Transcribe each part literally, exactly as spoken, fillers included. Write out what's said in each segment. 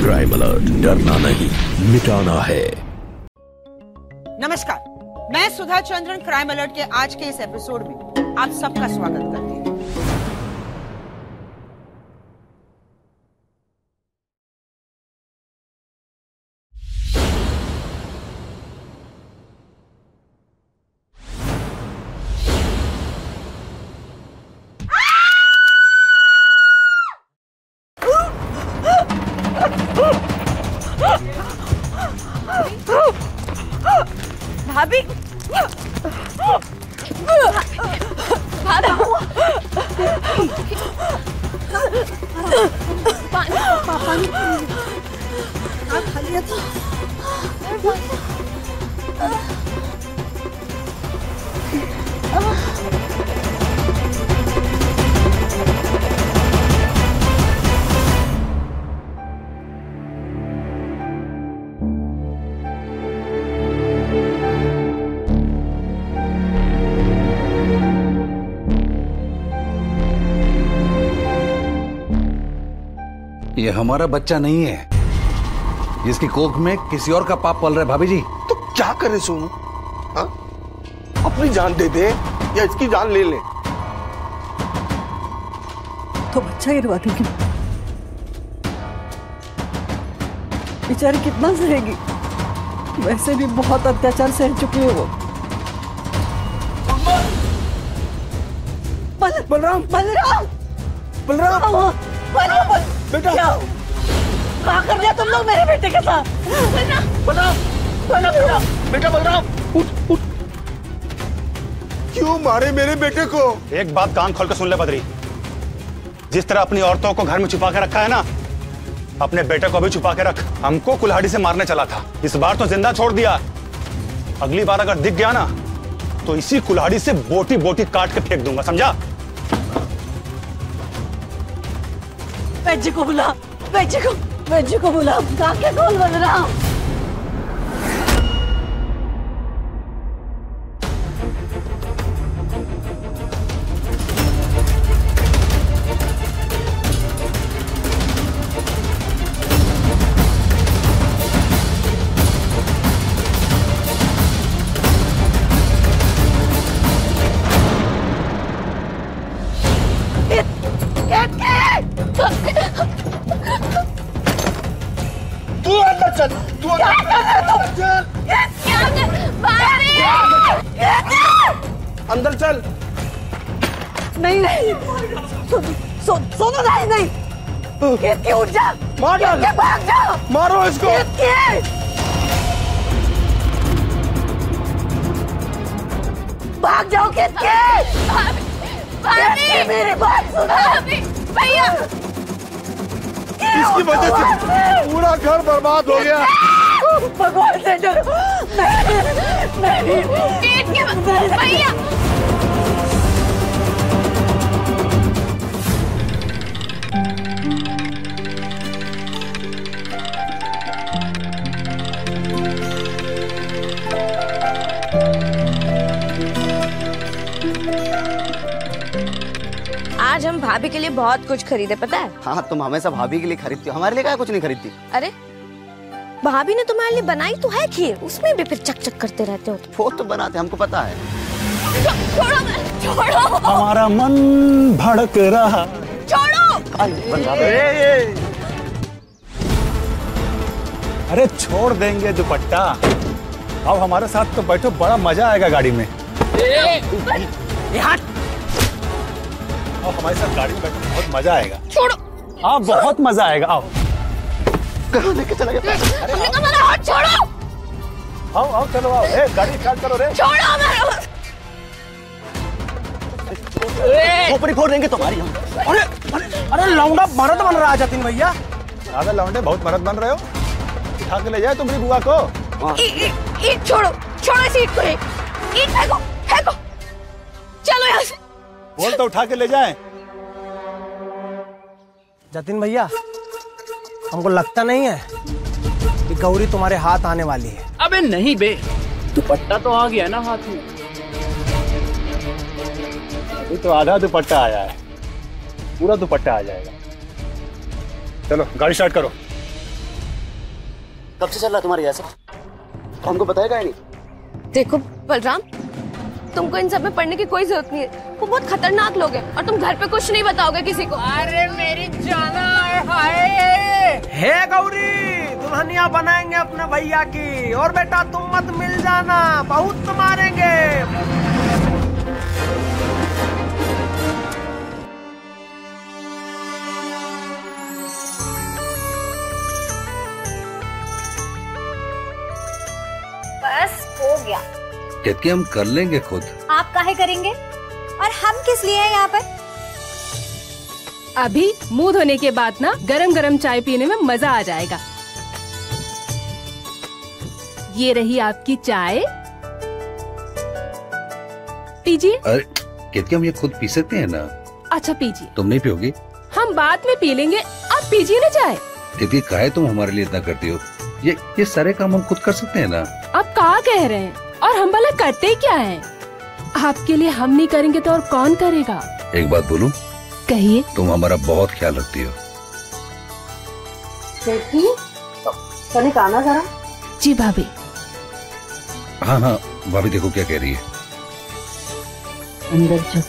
Crime alert, डरना नहीं मिटाना है। नमस्कार, मैं सुधा चंद्रन क्राइम अलर्ट के आज के इस एपिसोड में आप सबका स्वागत करती हूँ। भाभी, पानी पानी खा लिया था। ये हमारा बच्चा नहीं है जिसकी कोख में किसी और का पाप पल रहा है। भाभी जी तो क्या करे सोनू? हाँ? अपनी जान दे दे या इसकी जान ले ले। तो बच्चा गिरवा देगी, बेचारी कितना सहेगी? वैसे भी बहुत अत्याचार सह चुकी है वो। बलराम बलराम बलराम बलराम बेटा, क्या कर रहे तुम लोग मेरे बेटे के साथ? बलराम बलराम बलराम बेटा बलराम उठ उठ। क्यों मारे मेरे बेटे को? एक बात कान खोल कर सुन ले बद्री, जिस तरह अपनी औरतों को घर में छुपा के रखा है ना, अपने बेटे को भी छुपा के रख। हमको कुल्हाड़ी से मारने चला था, इस बार तो जिंदा छोड़ दिया। अगली बार अगर दिख गया ना तो इसी कुल्हाड़ी से बोटी बोटी काट के फेंक दूंगा, समझा? बेटे को बुला, बेटे को बेटे को बुला, आंखें खोल बलराम। तू अंदर चल, तू अंदर चल। नहीं नहीं सो, सो, सोनू नहीं नहीं, केतकी उठ जा, मार डाल, भाग जाओ, मारो इसको। भाग जाओ केतकी, मेरी बात सुनो भैया। इसकी वजह से पूरा घर बर्बाद हो गया। भगवान से डरो, नहीं नहीं भैया। आज हम भाभी के लिए बहुत कुछ खरीदे, पता है? हाँ, तुम हमेशा भाभी के लिए खरीदती हो, हमारे लिए क्या कुछ नहीं खरीदती? अरे भाभी ने तुम्हारे लिए बनाई तो है खीर, उसमें भी फिर चक चक करते रहते हो। वो तो बनाते, हमको पता है। छोड़ो छोड़ो, हमारा मन भड़क रहा। छोड़ो। अरे छोड़ देंगे दुपट्टा, अब हमारे साथ तो बैठो, बड़ा मजा आएगा गाड़ी में। आओ हमारे साथ गाड़ी में बैठो, बहुत मजा आएगा। छोड़ो। हाँ बहुत मजा आएगा, आओ। कहाँ लेके चला गया? हमने कहा मेरा हाथ छोड़ो। आओ आओ चलो आओ, ए गाड़ी स्टार्ट करो रे। छोड़ो मेरा। खोपड़ी फोड़ देंगे तुम्हारी हम। अरे अरे अरे लौंडा मर्द बन रहा है जतिन भैया। ज्यादा लौंडे बहुत मर्द बन रहे हो, उठा के ले जाए तुम्हारी बुआ को। ईट छोड़ो, छोड़ो इस ईट को, ईट फेंको फेंको, चलो यहाँ से। बोल तो उठा के ले जाए। जतिन भैया, हमको लगता नहीं है कि गौरी तुम्हारे हाथ आने वाली है। अबे नहीं बे, दुपट्टा तो आ गया ना हाथ में। अभी तो आधा दुपट्टा आया है, पूरा दुपट्टा आ जाएगा। चलो गाड़ी स्टार्ट करो। कब से चल रहा है तुम्हारे जैसा? हमको बताएगा ही नहीं। देखो बलराम, तुमको इन सब में पढ़ने की कोई जरूरत नहीं है। वो बहुत खतरनाक लोग हैं और तुम घर पे कुछ नहीं बताओगे किसी को। अरे मेरी जाना है। हे गौरी, दुल्हनिया बनाएंगे अपने भैया की। और बेटा तुम मत मिल जाना, बहुत मारेंगे। बस हो गया। केतकी हम कर लेंगे खुद। आप काहे करेंगे? और हम किस लिए हैं यहाँ पर? अभी मुंह धोने के बाद ना गरम गरम चाय पीने में मजा आ जाएगा। ये रही आपकी चाय, पीजिए। अरे केतकी हम ये खुद पी सकते हैं ना? अच्छा पीजिए। तुम नहीं पियोगी? हम बाद में पी लेंगे, आप पीजिए ना चाय। केतकी काहे तुम हमारे लिए इतना करती हो? ये ये सारे काम हम खुद कर सकते हैं ना? आप कहाँ कह रहे हैं? और हम भला करते क्या हैं? आपके लिए हम नहीं करेंगे तो और कौन करेगा? एक बात बोलूं? कहिए। तुम हमारा बहुत ख्याल रखती हो। तो खाना जरा। जी भाभी। हाँ हाँ भाभी, देखो क्या कह रही है। अंदर जा।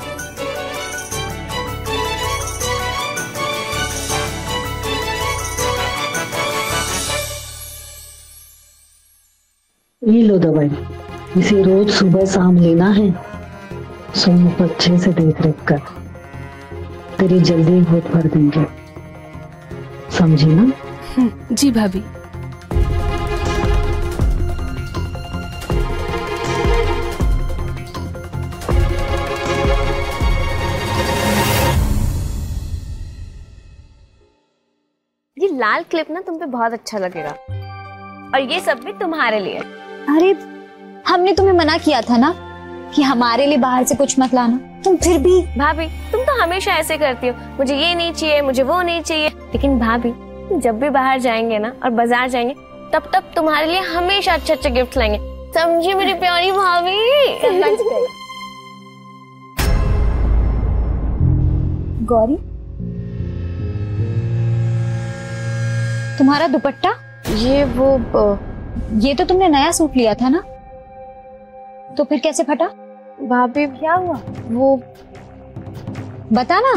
ये लो दवाई, इसे रोज सुबह शाम लेना है। सोनू को अच्छे से देख रेख कर, तेरी जल्दी गोद भर देंगे, समझी ना? जी भाभी। ये लाल क्लिप ना तुम पे बहुत अच्छा लगेगा और ये सब भी तुम्हारे लिए। अरे हमने तुम्हें मना किया था ना कि हमारे लिए बाहर से कुछ मत लाना, तुम फिर भी। भाभी तुम तो हमेशा ऐसे करती हो, मुझे ये नहीं चाहिए, मुझे वो नहीं चाहिए। लेकिन भाभी जब भी बाहर जाएंगे ना और बाजार जाएंगे तब तब तुम्हारे लिए हमेशा अच्छे अच्छे गिफ्ट लाएंगे, समझी मेरी प्यारी भाभी? गौरी, तुम्हारा दुपट्टा? ये वो ये तो तुमने नया सूट लिया था ना, तो फिर कैसे फटा? भाभी क्या हुआ? वो बता ना।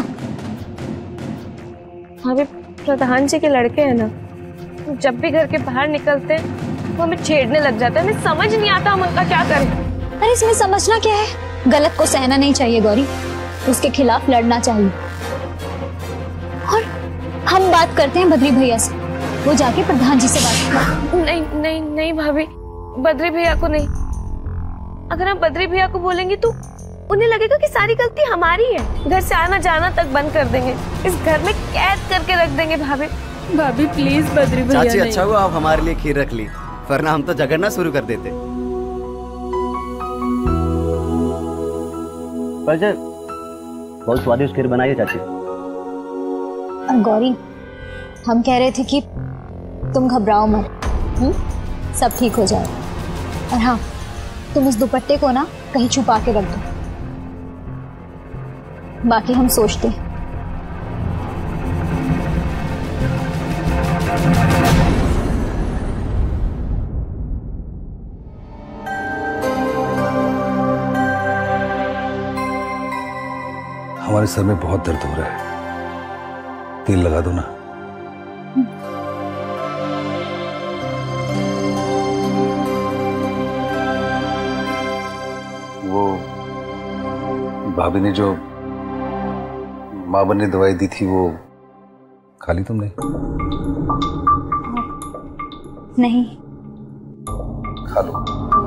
भाभी प्रधान जी के लड़के हैं ना, जब भी घर के बाहर निकलते हैं वो हमें छेड़ने लग जाते हैं, हमें समझ नहीं आता हम उनका क्या करें। अरे इसमें समझना क्या है? गलत को सहना नहीं चाहिए गौरी, उसके खिलाफ लड़ना चाहिए। और हम बात करते हैं बद्री भैया से, वो जाके प्रधान जी से बात कर। नहीं नहीं नहीं भाभी, बद्री भैया को नहीं। अगर हम बद्री भैया को बोलेंगे तो उन्हें लगेगा कि सारी गलती हमारी है, घर से आना जाना तक बंद कर देंगे, इस घर में कैद करके रख देंगे। भाभी भाभी प्लीज बद्री भैया। चाची अच्छा हुआ आप हमारे लिए खीर रख ली, वरना हम तो झगड़ना शुरू कर देते। बहुत स्वादिष्ट खीर बनाई है चाची। और गौरी, हम कह रहे थे कि तुम घबराओ मत, हुँ? सब ठीक हो जाए। और हाँ, तुम उस दुपट्टे को ना कहीं छुपा के रख दो, बाकी हम सोचते हैं। हमारे सर में बहुत दर्द हो रहा है, तेल लगा दो ना। वो भाभी ने जो माँ बने दवाई दी थी वो खा ली तुमने? नहीं। खा लो।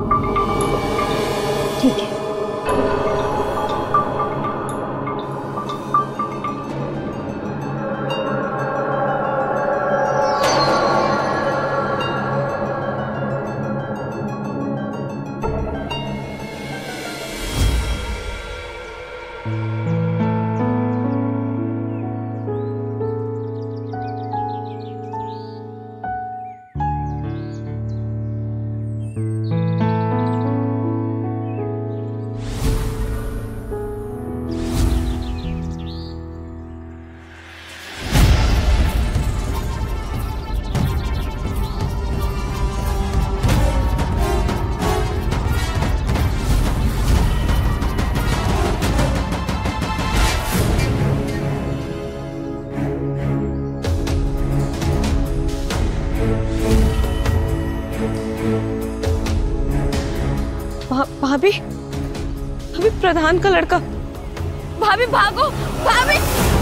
ठीक है। भाभी, भाभी प्रधान का लड़का। भाभी भागो, भाभी।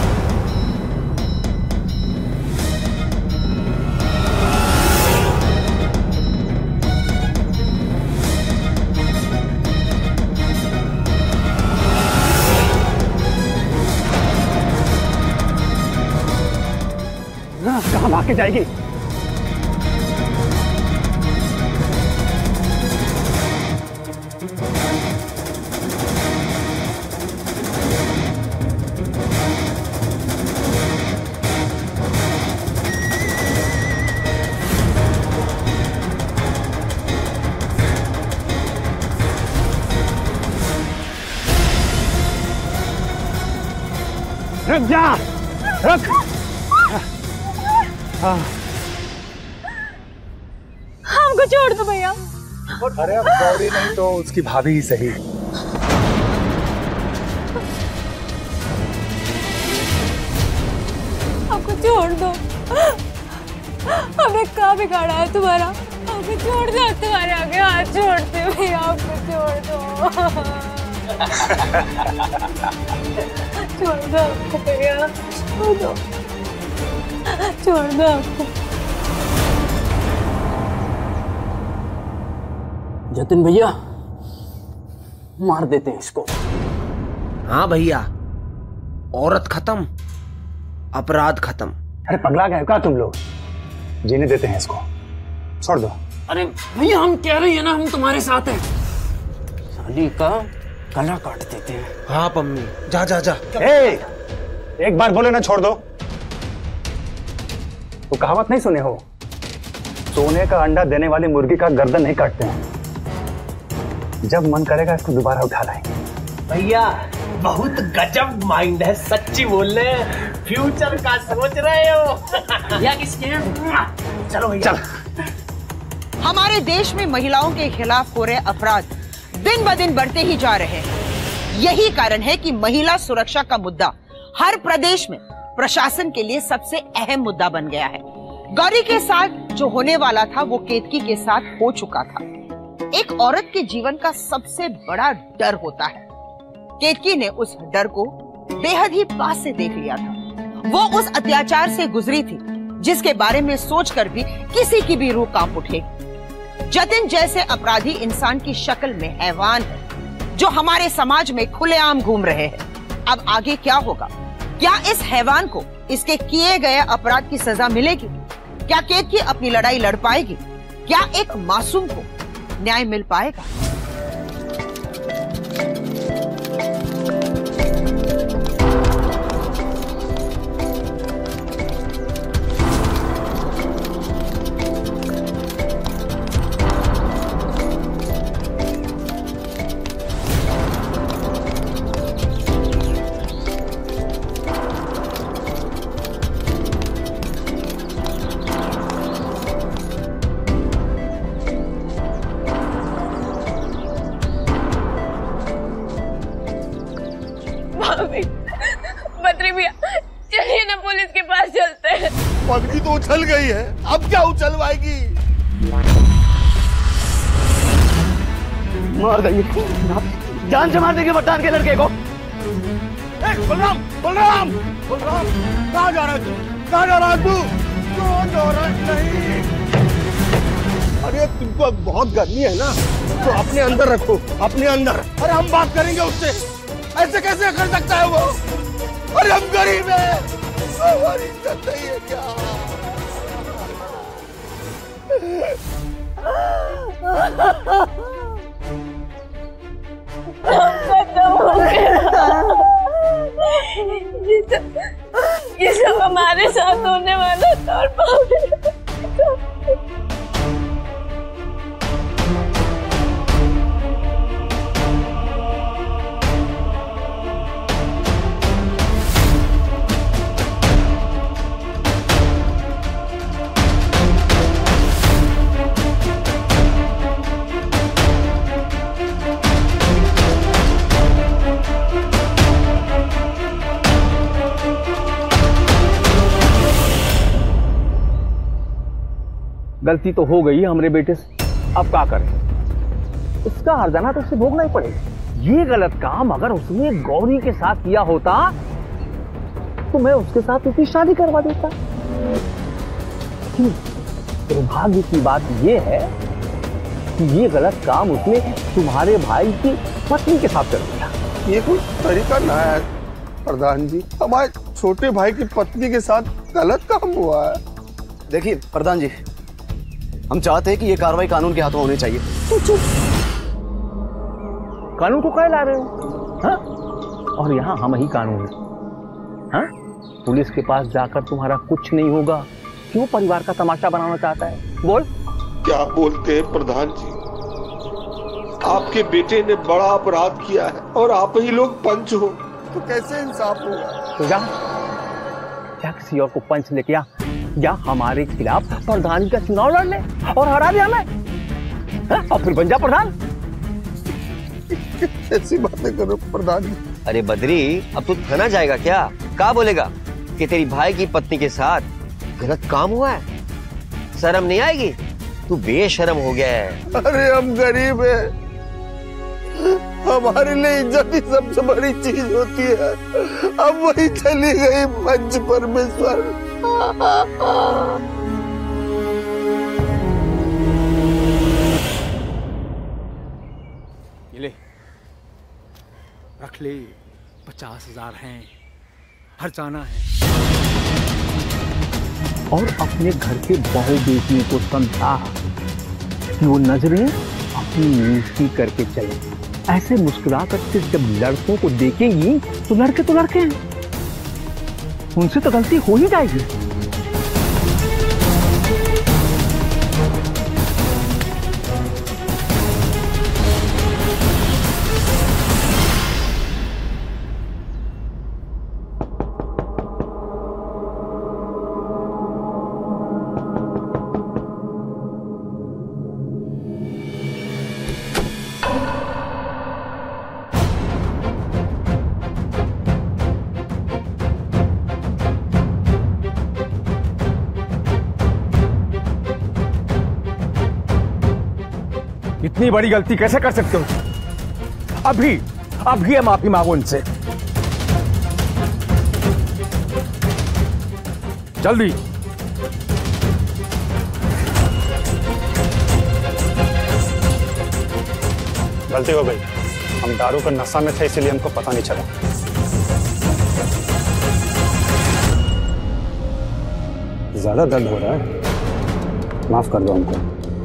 कहाँ भाग के जाएगी? रुक जा, रुक। हमको छोड़ दो भैया। अरे अब गौरी नहीं तो उसकी भाभी ही सही। हमको छोड़ दो। हमने क्या बिगाड़ा है तुम्हारा? हमको छोड़ दो, तुम्हारे आगे हाथ छोड़ते भैया, हमको छोड़ दो। छोड़ दो हमको भैया, छोड़ दो, छोड़ दो हमको। जतिन भैया, मार देते हैं इसको। हाँ भैया, औरत खत्म, अपराध खत्म। अरे पगला गए क्या तुम लोग? जीने देते हैं इसको, छोड़ दो। अरे भैया, हम कह रहे हैं ना, हम तुम्हारे साथ हैं। साली का गला काट देते हैं। हाँ पम्मी, जा जा जा। ए, एक बार बोले ना छोड़ दो। तो कहावत नहीं सुने हो, सोने का अंडा देने वाली मुर्गी का गर्दन नहीं काटते हैं। जब मन करेगा इसको दोबारा उठा लाएंगे। भैया बहुत गजब माइंड है, सच्ची बोल रहे हैं, फ्यूचर का सोच रहे हो। या किसके? चलो भैया चल। हमारे देश में महिलाओं के खिलाफ हो रहे अपराध दिन ब दिन बढ़ते ही जा रहे हैं। यही कारण है कि महिला सुरक्षा का मुद्दा हर प्रदेश में प्रशासन के लिए सबसे अहम मुद्दा बन गया है। गौरी के साथ जो होने वाला था वो केतकी के साथ हो चुका था। एक औरत के जीवन का सबसे बड़ा डर होता है। केतकी ने उस डर को बेहद ही पास से देख लिया था। वो उस अत्याचार से गुजरी थी जिसके बारे में सोचकर भी किसी की भी रूह कांप उठेगी। जतिन जैसे अपराधी इंसान की शक्ल में हैवान है जो हमारे समाज में खुलेआम घूम रहे हैं। अब आगे क्या होगा? क्या इस हैवान को इसके किए गए अपराध की सजा मिलेगी? क्या केतकी अपनी लड़ाई लड़ पाएगी? क्या एक मासूम को न्याय मिल पाएगा? बद्री भैया, चलिए ना पुलिस के पास चलते हैं। पगड़ी तो उछल गई है, अब क्या उछलवाएगी? मार देंगे, जान से मार देंगे पठान के लड़के को। बलराम, बलराम, बलराम, कहाँ जा रहा है तू? कहाँ जा रहा है तू? कहाँ जा रहा है? नहीं, अरे तुमको बहुत गर्मी है ना, तो अपने अंदर रखो, अपने अंदर। अरे हम बात करेंगे उससे, ऐसे कैसे कर सकता है वो? अरे हम गरीब हैं, हमारी इज्जत नहीं है क्या? ये सब, ये सब हमारे साथ होने वाला था और गलती तो हो गई है हमरे बेटे से, अब क्या करें? उसका हर्जाना तो उसे भोगना ही पड़ेगा। ये गलत काम अगर उसने गौरी के साथ किया होता तो मैं उसके साथ उसकी शादी करवा देता। दुर्भाग्य की बात ये है कि ये गलत काम उसने तुम्हारे भाई की पत्नी के साथ कर दिया। ये कोई तरीका ना है प्रधान जी, हमारे छोटे भाई की पत्नी के साथ गलत काम हुआ है। देखिए प्रधान जी, हम चाहते हैं कि ये कार्रवाई कानून के हाथों होनी चाहिए। तो चुप, कानून को कह ला रहे हो हा? और यहाँ हम ही कानून है। हाँ? पुलिस के पास जाकर तुम्हारा कुछ नहीं होगा। क्यों परिवार का तमाशा बनाना चाहता है? बोल। क्या बोलते हैं प्रधान जी, आपके बेटे ने बड़ा अपराध किया है और आप ही लोग पंच हो, तो कैसे इंसाफ होगा? तो जा, क्या किसी और को पंच लेके आ, या हमारे खिलाफ प्रधान का चुनाव लड़ ले और हरा दे हमें, और फिर बन जा प्रधान। ऐसी बातें करो प्रधान जी। अरे बद्री, अब तू थाना जाएगा क्या? क्या बोलेगा कि तेरी भाई की पत्नी के साथ गलत काम हुआ है? शर्म नहीं आएगी? तू बेशर्म हो गया है। अरे हम गरीब हैं, हमारे लिए इज्जत ही सबसे बड़ी चीज होती है। अब वही चली गई पंच परमेश्वर। ये ले, रख ले, पचास हजार हैं, हर्जाना है। और अपने घर के बहू बेटियों को समझा कि वो नजरें अपनी नीति करके चले। ऐसे मुस्कुरा कर सिर्फ जब लड़कों को देखेंगी तो लड़के तो लड़के हैं, उनसे तो गलती हो ही जाएगी। इतनी बड़ी गलती कैसे कर सकते हो? अभी अभी माफी मांगो उनसे, जल्दी। गलती हो गई, हम दारू का नशा में थे इसीलिए हमको पता नहीं चला। ज्यादा दर्द हो रहा है, माफ कर दो हमको।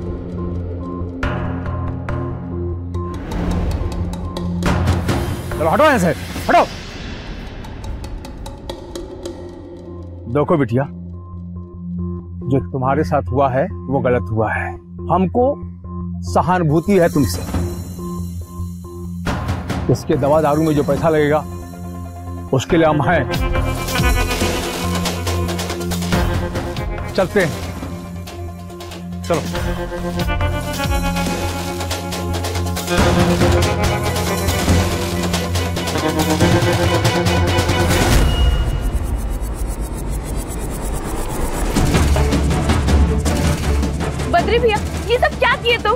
हटो यहाँ से, हटो। देखो बिटिया, जो तुम्हारे साथ हुआ है वो गलत हुआ है। हमको सहानुभूति है तुमसे। इसके दवा दारू में जो पैसा लगेगा उसके लिए हम हैं। चलते हैं, चलो। बद्री भैया, ये सब क्या किए तुम?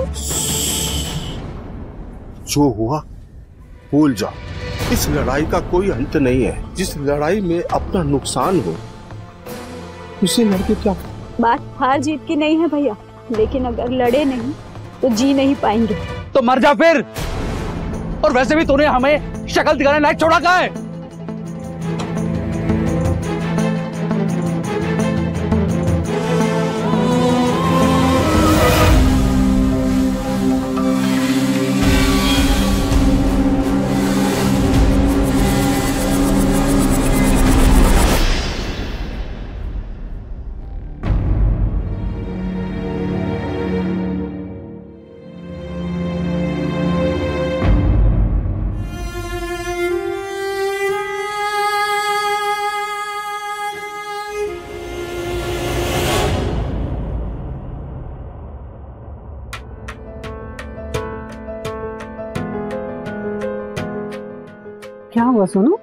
जो हुआ भूल जाओ। इस लड़ाई का कोई अंत नहीं है। जिस लड़ाई में अपना नुकसान हो उसे लड़के क्या? बात हार जीत की नहीं है भैया, लेकिन अगर लड़े नहीं तो जी नहीं पाएंगे। तो मर जा फिर। और वैसे भी तूने हमें शक्ल दिखाने लायक छोड़ा कहाँ है? क्या हुआ सोनू?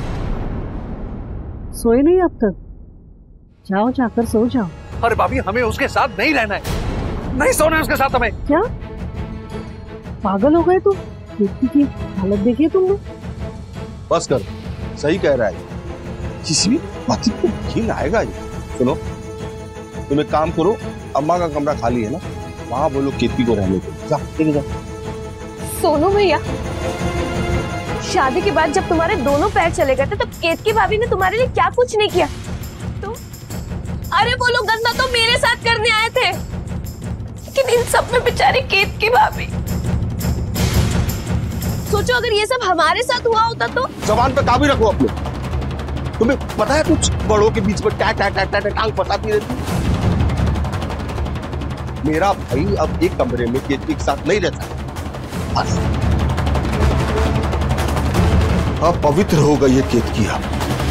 सोए नहीं अब तक? जाओ, जाकर सो जाओ। अरे भाभी, हमें उसके साथ नहीं रहना है, नहीं सोना है उसके साथ हमें। क्या पागल हो गए तुम? केतकी की हालत देखिए तुमने। बस कर, सही कह रहा है, किसी भी बात को घिन आएगा ये। सुनो, तुम एक काम करो, अम्मा का कमरा खाली है ना, वहां बोलो केतकी को रहने दो। जा, ठीक है। सोनू भैया, शादी के बाद जब तुम्हारे दोनों पैर चले गए थे तब केतकी भाभी ने तुम्हारे लिए क्या कुछ नहीं किया? तुम अरे वो लोग गंदा तो मेरे साथ करने आए थे, लेकिन इन सब में बेचारी केतकी भाभी। सोचो अगर ये सब हमारे साथ हुआ होता तो। जबान पे काबू रखो अपने। तुम्हें पता है कुछ बड़ों के बीच में टा टा टा टा टांग फंसाती रहती। मेरा भाई अब एक कमरे में केतकी के साथ नहीं रहता। बस अब पवित्र हो गई है केतकी। अब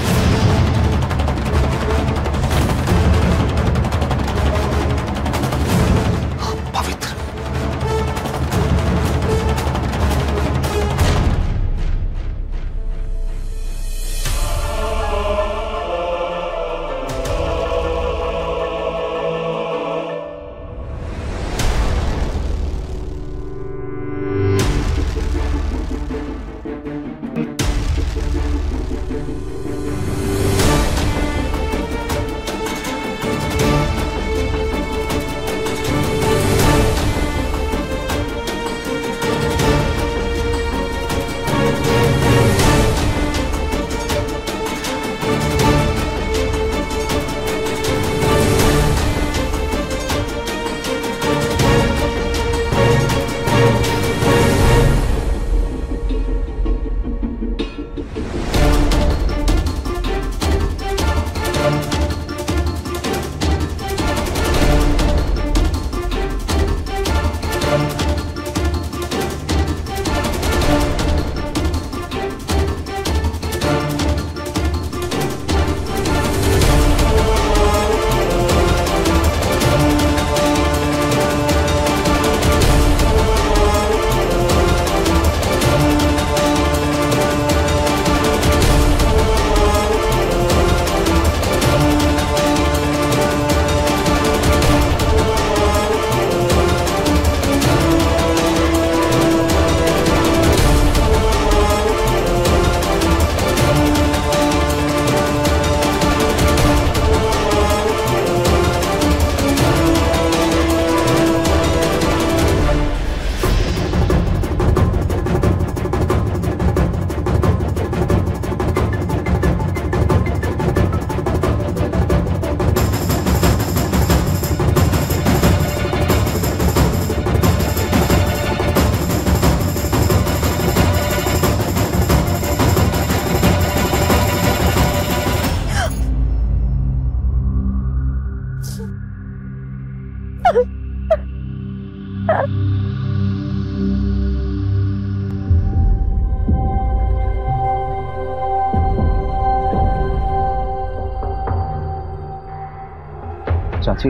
चाची,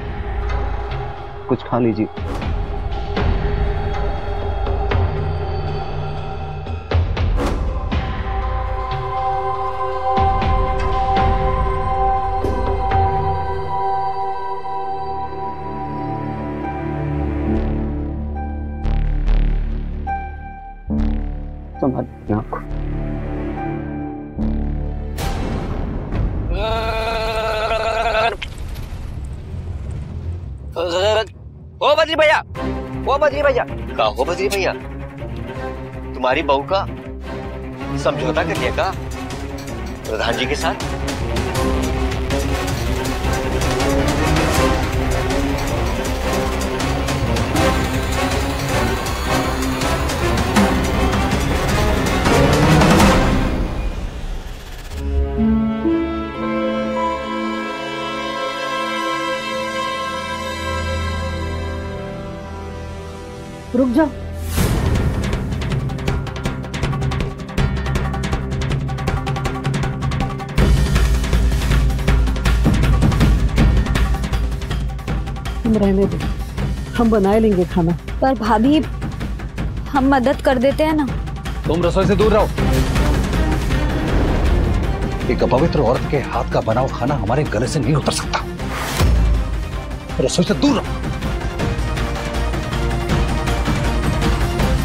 कुछ खा लीजिए। संभालिए आपको। ओ बद्री भैया, ओ बद्री भैया, कहा हो बद्री भैया, तुम्हारी बहू का समझौता कर लिया का प्रधान जी के साथ? रुक जाओ। तुम रहने दो, हम बनाए लेंगे खाना। पर भाभी, हम मदद कर देते हैं ना। तुम रसोई से दूर रहो। एक पवित्र औरत के हाथ का बना हुआ खाना हमारे गले से नहीं उतर सकता। रसोई से दूर रहो।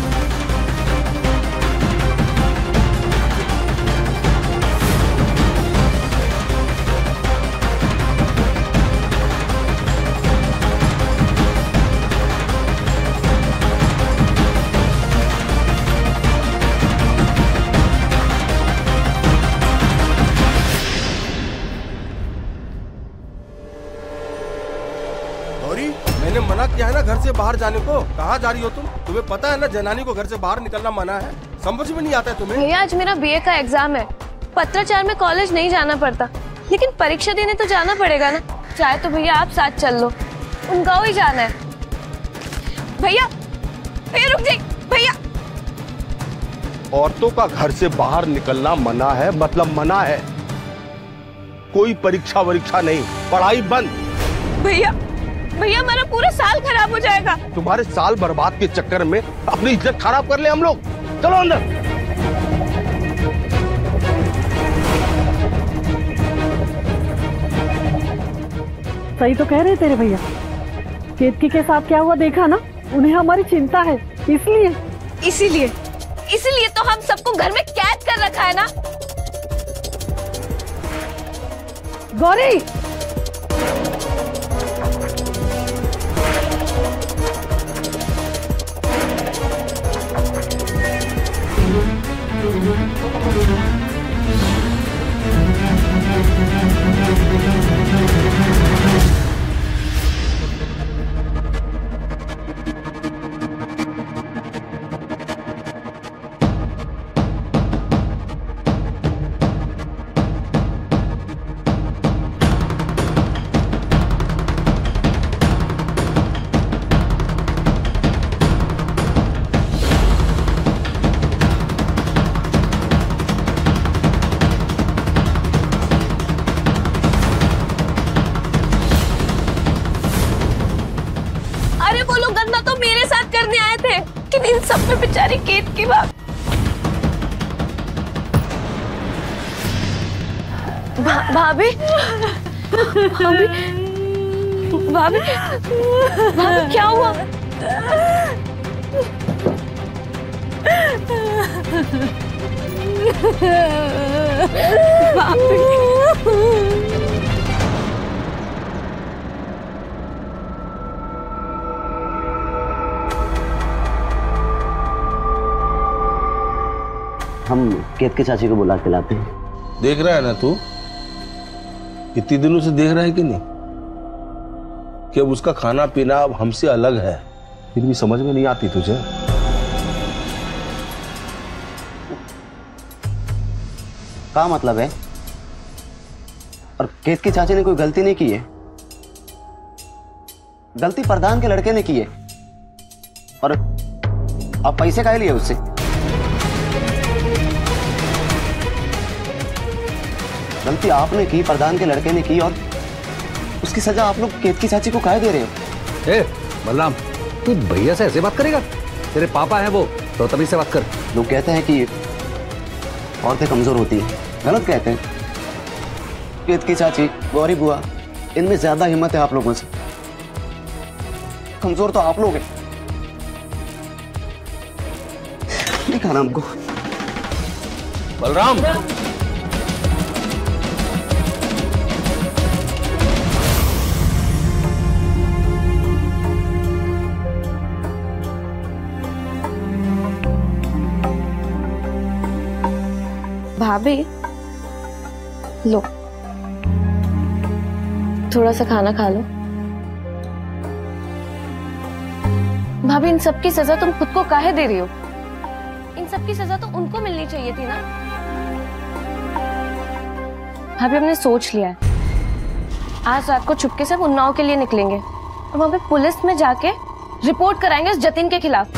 गौरी, मैंने मना किया है ना घर से बाहर जाने को। कहाँ जा रही हो तुम? तुम्हें पता है ना जनानी को घर से बाहर निकलना मना है। समझ में नहीं आता है तुम्हें? भैया आज मेरा बीए का एग्जाम है, पत्राचार में कॉलेज नहीं जाना पड़ता, लेकिन परीक्षा देने तो जाना पड़ेगा ना। चाहे तो भैया आप साथ चल लो, उनका ही जाना है। भैया भैया रुक जाइए भैया। औरतों का घर से बाहर निकलना मना है, मतलब मना है। कोई परीक्षा वरीक्षा नहीं, पढ़ाई बंद। भैया भैया हमारा पूरा साल खराब हो जाएगा। तुम्हारे साल बर्बाद के चक्कर में अपनी इज्जत खराब कर ले हम लोग। चलो अंदर। सही तो कह रहे तेरे भैया। केतकी के साथ क्या हुआ देखा ना, उन्हें हमारी चिंता है, इसलिए इसीलिए इसीलिए तो हम सबको घर में कैद कर रखा है ना। गौरी इन सब में बेचारी केत की बात। भा, भाभी भाभी भाभी भाभी क्या हुआ? भाभी हम केत के चाची को बुला के लाते हैं। देख रहा है ना तू, इतनी दिनों से देख रहा है कि नहीं कि अब उसका खाना पीना अब हमसे अलग है, फिर भी समझ में नहीं आती तुझे? क्या मतलब है? और केत की चाची ने कोई गलती नहीं की है, गलती प्रधान के लड़के ने की है। और आप पैसे काहे लिए उससे? गलती आपने की, प्रधान के लड़के ने की, और उसकी सजा आप लोग केत की चाची को काहे दे रहे हो? ए बलराम, तू भैया से ऐसे बात करेगा? तेरे पापा है वो, तो तभी से बात कर। लोग कहते हैं कि औरतें कमजोर होती हैं, गलत कहते हैं। केत की चाची, गौरी बुआ, इनमें ज्यादा हिम्मत है आप लोगों से। कमजोर तो आप लोग हैं। दिखा ना हमको। बलराम, भाभी लो, थोड़ा सा खाना खा लो। भाभी इन सब की सजा तुम खुद को काहे दे रही हो? इन सब की सजा तो उनको मिलनी चाहिए थी ना। भाभी हमने सोच लिया है, आज रात को चुपके से उन्नाव के लिए निकलेंगे और वहां पे पुलिस में जाके रिपोर्ट कराएंगे उस जतिन के खिलाफ।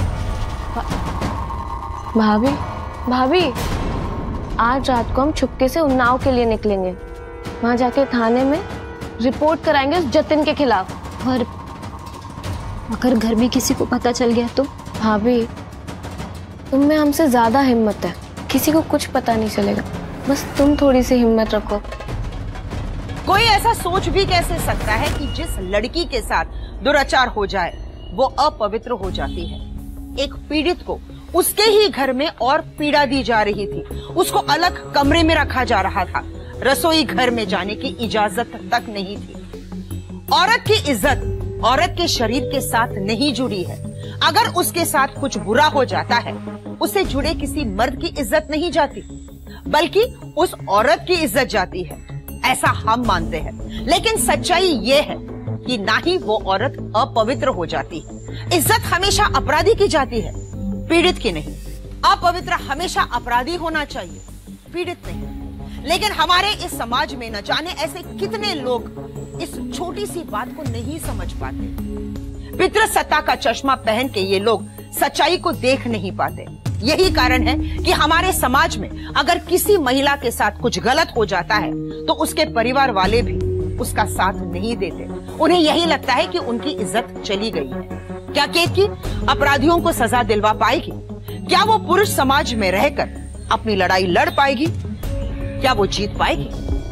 भाभी भाभी आज रात को हम चुपके से उन्नाव के लिए निकलेंगे, वहां जाके थाने में रिपोर्ट कराएंगे उस जतिन के खिलाफ। और अगर घर में किसी को पता चल गया तो? भाभी तुम में हमसे ज्यादा हिम्मत है, किसी को कुछ पता नहीं चलेगा, बस तुम थोड़ी सी हिम्मत रखो। कोई ऐसा सोच भी कैसे सकता है कि जिस लड़की के साथ दुराचार हो जाए वो अपवित्र हो जाती है। एक पीड़ित को उसके ही घर में और पीड़ा दी जा रही थी, उसको अलग कमरे में रखा जा रहा था, रसोई घर में जाने की इजाजत तक नहीं थी। औरत की इज्जत औरत के शरीर के साथ नहीं जुड़ी है। अगर उसके साथ कुछ बुरा हो जाता है, उससे जुड़े किसी मर्द की इज्जत नहीं जाती, बल्कि उस औरत की इज्जत जाती है, ऐसा हम मानते हैं। लेकिन सच्चाई ये है कि ना ही वो औरत अपवित्र हो जाती। इज्जत हमेशा अपराधी की जाती है, पीड़ित की नहीं। अपवित्र हमेशा अपराधी होना चाहिए, पीड़ित नहीं। लेकिन हमारे इस समाज में न जाने ऐसे कितने लोग इस छोटी सी बात को नहीं समझ पाते। पितृसत्ता का चश्मा पहन के ये लोग सच्चाई को देख नहीं पाते। यही कारण है कि हमारे समाज में अगर किसी महिला के साथ कुछ गलत हो जाता है तो उसके परिवार वाले भी उसका साथ नहीं देते। उन्हें यही लगता है कि उनकी इज्जत चली गई है। क्या केतकी अपराधियों को सजा दिलवा पाएगी? क्या वो पुरुष समाज में रहकर अपनी लड़ाई लड़ पाएगी? क्या वो जीत पाएगी?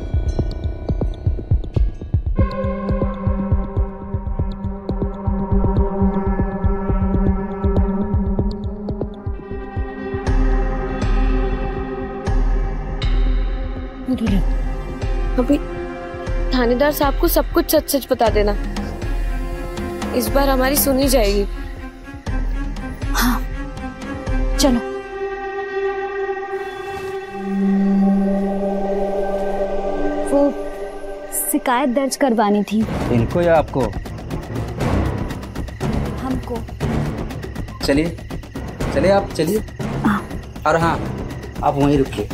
अभी थानेदार साहब को सब कुछ सच सच बता देना। इस बार हमारी सुनी जाएगी। हाँ चलो। वो शिकायत दर्ज करवानी थी। इनको या आपको? हमको। चलिए चलिए आप चलिए। और हाँ आप वहीं रुकिए।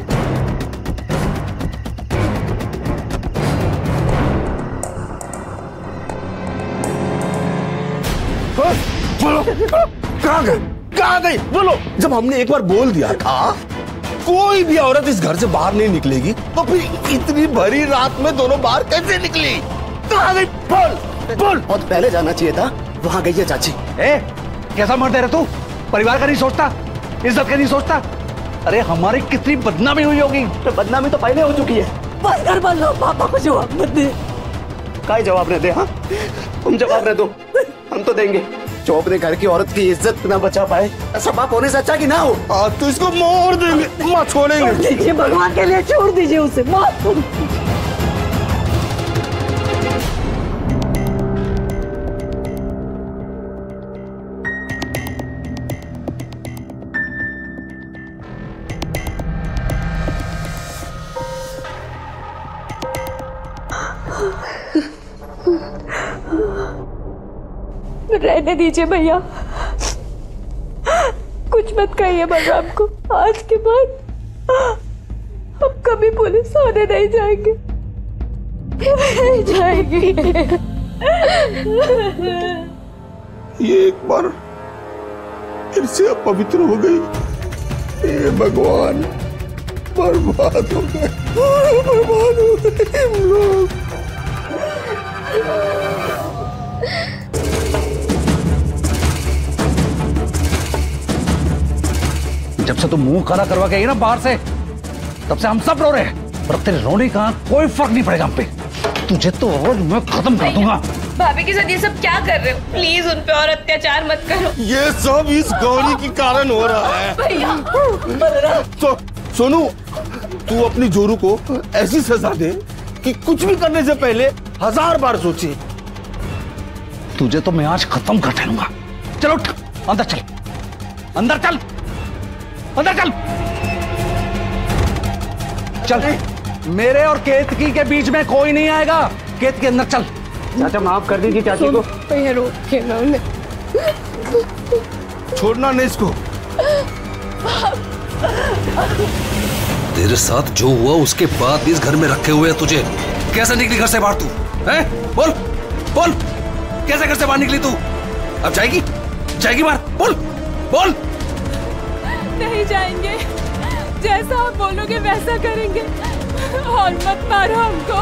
कहाँ गए कहाँ गए बोलो। जब हमने एक बार बोल दिया था कोई भी औरत इस घर से बाहर नहीं निकलेगी, तो फिर इतनी भरी रात में दोनों बाहर कैसे निकली? कहाँ गई? बोल बोल। बहुत पहले जाना चाहिए था, वहाँ गई है चाची। ए, कैसा मर्द है तू? परिवार का नहीं सोचता, इज्जत का नहीं सोचता। अरे हमारी कितनी बदनामी हुई होगी। तो बदनामी तो पहले हो चुकी है। बस कर बोल लो, पापा को जवाब मत दे। काय जवाब न दे? हाँ तुम जवाब न दो, हम तो देंगे। जो अपने घर की औरत की इज्जत न बचा पाए, ऐसा बाप होने से अच्छा कि ना हो। आ, तो इसको मार देंगे, मार छोड़ेंगे। दीजिए भगवान के लिए, छोड़ दीजिए उसे, मार। रहने दीजिए भैया, कुछ मत कहिए बलराम को। आज के बाद हम कभी पुलिस थाने नहीं जाएंगे, नहीं जाएंगे। ये एक बार फिर से अपवित्र हो गई। हे भगवान, बर्बाद हो गए, बर्बाद हो गए हम लोग। जब से तुम मुंह काला करवा के आई ना बाहर से, तब से हम सब रो रहे हैं। पर तेरे रोने का कोई फर्क नहीं पड़ेगा हम पे। तुझे तो और मैं खत्म कर दूंगा। भाभी के साथ ये सब क्या कर रहे हो? प्लीज उन पे और अत्याचार मत करो। ये सब इस गौरी के कारण हो रहा है। भैया तो सोनू, तू अपनी जोरू को ऐसी सजा दे कि कुछ भी करने से पहले हजार बार सोचे। तुझे तो मैं आज खत्म कर डालूंगा। चलो उठ, अंदर चल, अंदर चल, अंदर चल, चल। मेरे और केतकी के बीच में कोई नहीं आएगा। केतकी अंदर चल। चाचा माफ कर दीजिए चाची को। भैया रोक के ना उन्हें, छोड़ना नहीं इसको। तेरे साथ जो हुआ उसके बाद इस घर में रखे हुए है तुझे। कैसे निकली घर से बाहर तू? हैं? बोल बोल, कैसे घर से बाहर निकली तू? अब जाएगी जाएगी बाहर? बोल बोल। नहीं जाएंगे, जैसा आप बोलोगे वैसा करेंगे, और मत मारो हमको।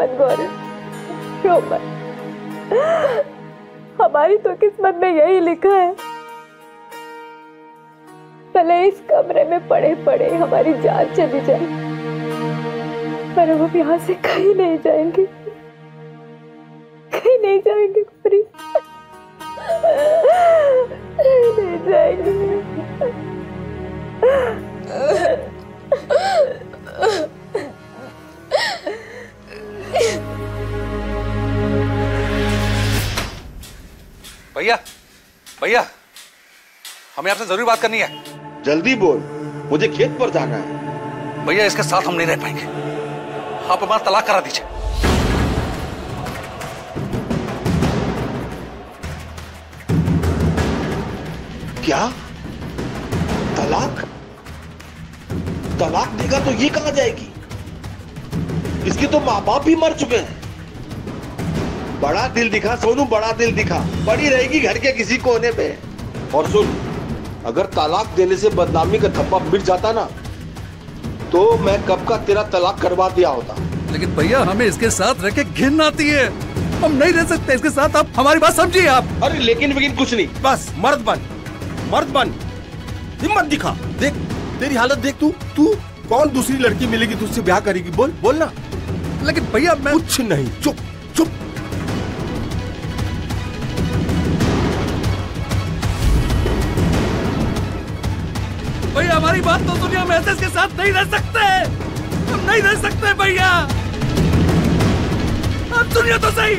मत गौरी, रो मत। हमारी तो किस्मत में यही लिखा है, भले इस कमरे में पड़े पड़े हमारी जान चली जाए, पर हम यहाँ से कहीं नहीं जाएंगे, कहीं नहीं जाएंगे गौरी, नहीं जाएंगे। भैया भैया हमें आपसे जरूरी बात करनी है। जल्दी बोल, मुझे खेत पर जाना है। भैया इसके साथ हम नहीं रह पाएंगे, आप हमारा तलाक करा दीजिए। क्या तलाक? तलाक देगा तो ये कहां जाएगी? इसके तो माँ बाप भी मर चुके हैं। बड़ा दिल दिखा सोनू, बड़ा दिल दिखा, पड़ी रहेगी घर के किसी कोने पे। और सुन, अगर तलाक देने से बदनामी का धब्बा मिट जाता ना, तो मैं कब का तेरा तलाक करवा दिया होता। लेकिन भैया हमें इसके साथ रह के घिन आती है, हम नहीं रह सकते इसके साथ। आप हमारी बात समझिए आप। अरे लेकिन लेकिन कुछ नहीं, बस मर्द बन, मर्द बन, हिम्मत दिखा। देख तेरी हालत देख, तू तू कौन दूसरी लड़की मिलेगी तुझसे ब्याह करेगी? बोल बोल ना। लेकिन भैया मैं कुछ नहीं, चुप चुप। भैया हमारी बात तो सुनिए, हम ऐसे इसके साथ नहीं रह सकते, हम नहीं रह सकते भैया, आप सुनिए तो सही।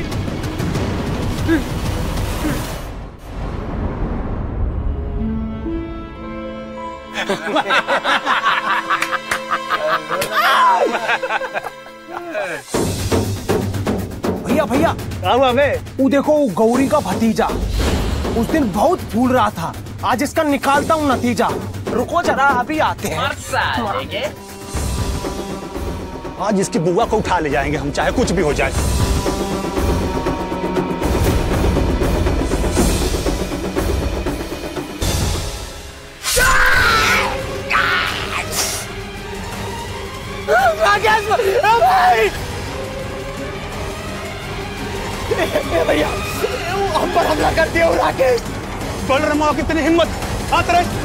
भैया भैया वो देखो, वो गौरी का भतीजा उस दिन बहुत फूल रहा था, आज इसका निकालता हूँ नतीजा। रुको जरा, अभी आते हैं। आज इसकी बुआ को उठा ले जाएंगे हम, चाहे कुछ भी हो जाए। राकेश भैया हम पर हमला कर दिया। राकेश बलरामा कितनी हिम्मत, आते रहे।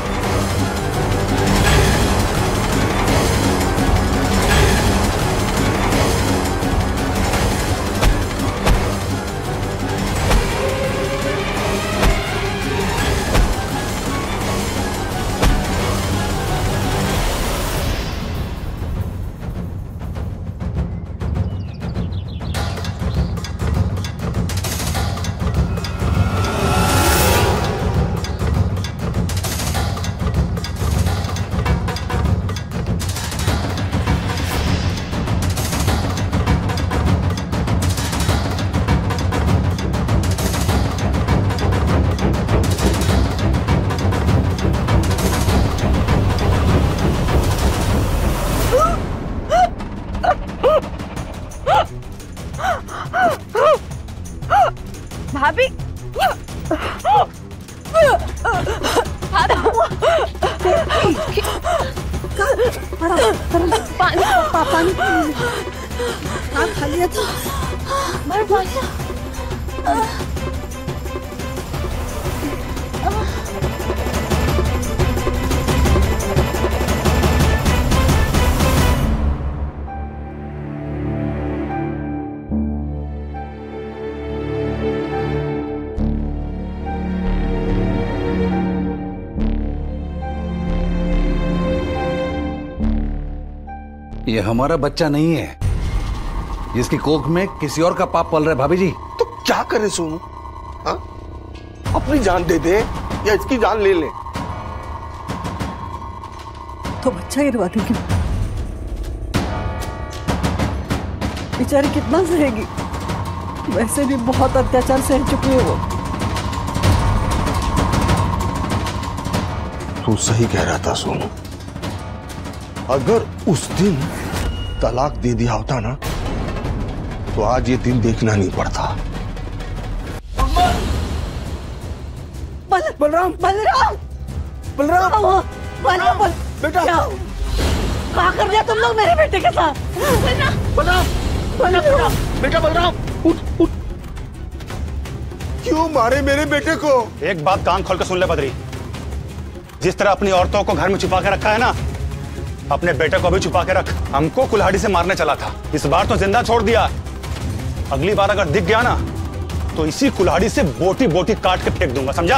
भाभी पानी पानी खा लिया था। ये हमारा बच्चा नहीं है, इसकी कोख में किसी और का पाप पल रहा है। भाभी जी तो क्या करे सोनू? हाँ? अपनी जान दे दे या इसकी जान ले ले। तो बच्चा गिरवा देगी, बेचारी कितना सहेगी, वैसे भी बहुत अत्याचार सह चुकी है वो। तू सही कह रहा था सोनू, अगर उस दिन तलाक दे दिया होता ना, तो आज ये दिन देखना नहीं पड़ता। बल, बलराम बलराम बलराम बलराम बेटा क्या कर दिया तुम लोग मेरे बेटे के साथ? बलराम बेटा बलराम उठ उठ। क्यों मारे मेरे बेटे को? एक बात कान खोल कर सुन ले बद्री, जिस तरह अपनी औरतों को घर में छुपा के रखा है ना, अपने बेटे को भी छुपा के रख। हमको कुल्हाड़ी से मारने चला था, इस बार तो जिंदा छोड़ दिया। अगली बार अगर दिख गया ना तो इसी कुल्हाड़ी से बोटी बोटी काट के फेंक दूंगा, समझा?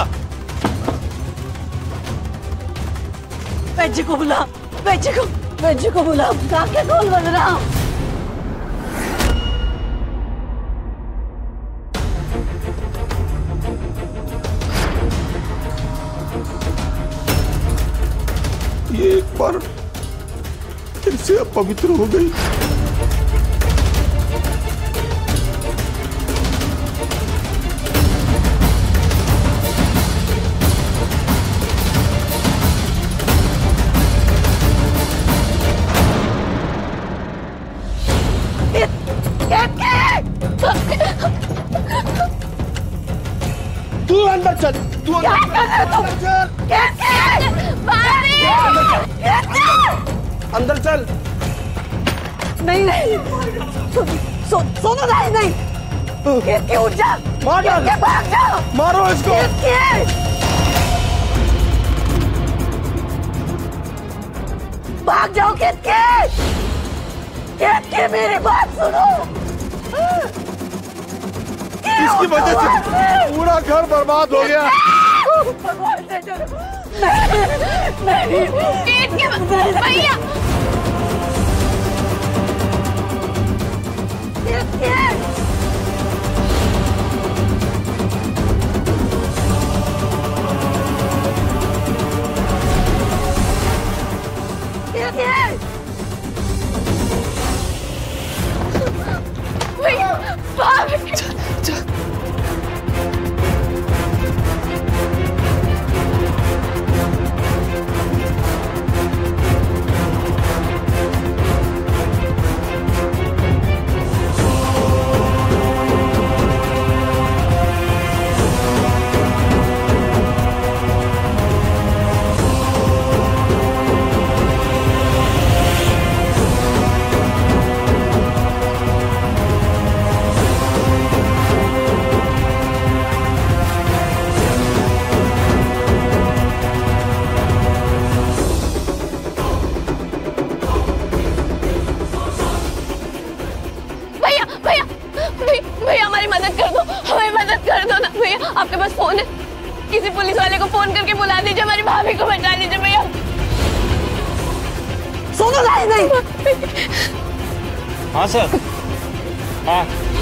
बेटी को बुला, बेटी को बेटी को बुला, आंखें खोल बलराम। ये एक बार फिर से अपवित्र हो गई। तू अंदर चल, तू अंदर चल, अंदर चल। नहीं नहीं सो, सोनो नहीं नहीं केतकी उठ जा, मार डाल, भाग जा, मारो इसको। भाग जाओ केतकी, केतकी मेरी बात सुनो। इसकी वजह से पूरा घर बर्बाद हो गया। नहीं नहीं भैया आपके पास फोन है? किसी पुलिस वाले को फोन करके बुला दीजिए, हमारी भाभी को बचा लीजिए भैया। सोनो नहीं नहीं। हाँ सर। हाँ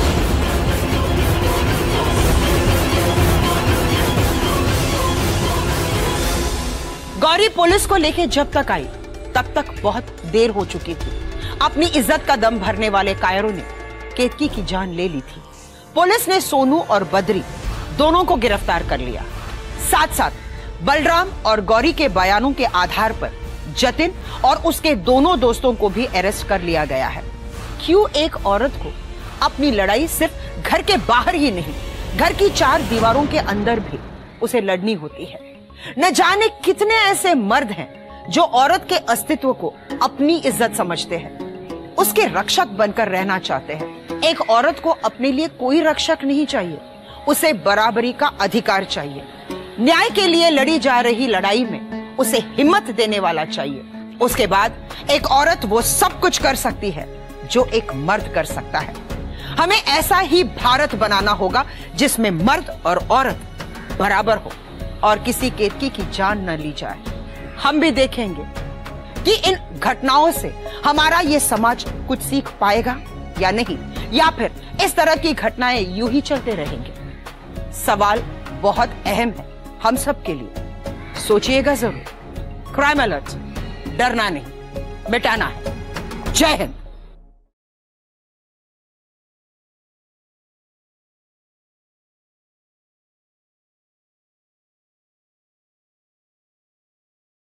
गौरी पुलिस को लेके जब तक आई तब तक बहुत देर हो चुकी थी। अपनी इज्जत का दम भरने वाले कायरों ने केतकी की जान ले ली थी। पुलिस ने सोनू और बद्री दोनों को गिरफ्तार कर लिया। साथ साथ बलराम और गौरी के बयानों के आधार पर जतिन और उसके दोनों दोस्तों को भी अरेस्ट कर लिया गया है। क्यों एक औरत को अपनी लड़ाई सिर्फ घर के बाहर ही नहीं, घर की चार दीवारों के अंदर भी उसे लड़नी होती है। न जाने कितने ऐसे मर्द हैं जो औरत के अस्तित्व को अपनी इज्जत समझते हैं, उसके रक्षक बनकर रहना चाहते हैं। एक औरत को अपने लिए कोई रक्षक नहीं चाहिए, उसे बराबरी का अधिकार चाहिए। न्याय के लिए लड़ी जा रही लड़ाई में उसे हिम्मत देने वाला चाहिए। उसके बाद एक औरत वो सब कुछ कर सकती है जो एक मर्द कर सकता है। हमें ऐसा ही भारत बनाना होगा जिसमें मर्द और औरत बराबर हो और किसी केतकी की जान न ली जाए। हम भी देखेंगे कि इन घटनाओं से हमारा ये समाज कुछ सीख पाएगा या नहीं, या फिर इस तरह की घटनाएं यूं ही चलते रहेंगे। सवाल बहुत अहम है हम सब के लिए, सोचिएगा जरूर। क्राइम अलर्ट, डरना नहीं, मिटाना है। जय हिंद।